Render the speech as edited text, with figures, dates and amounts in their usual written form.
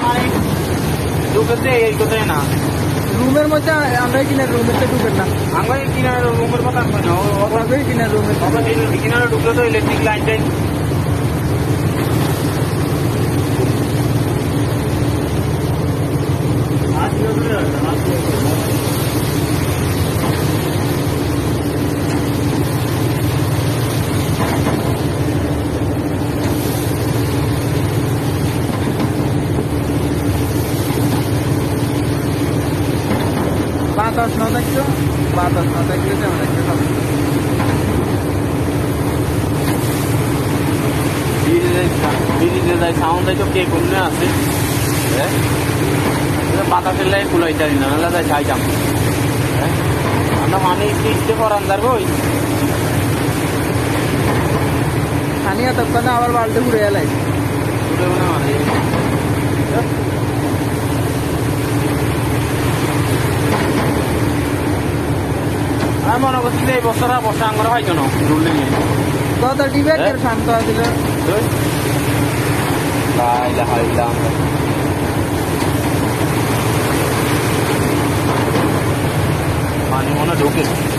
মানে ঢুকেছে এই কথাই না রুমের মধ্যে আমরা কিনা রুমের তো ঢুকেন না আমরা কিনারে রুমের কথা কই না অবাকই কিনা রুমের আমরা কিনারে ঢুকলে তো ইলেকট্রিক লাইনটাই বাতাস না থাকলে তেমন একটা হবে ব্রিজে যায় সাউন্ড তো কে কোনে আছে হ্যাঁ বাতাসের লাই কুলাই জানি না নাহলে যাই যাইতাম হ্যাঁ আমরা মানে স্পিডে করান যাবো খানি এতক্ষণে আবার বালতি ঘুরে এলাই মানে আমি মনে করছি যে এই বছর বসা আঙ্গর হয় কেন রুলিং কত ডিবেটের শান্ত আছিল মানে মনে ঢোকে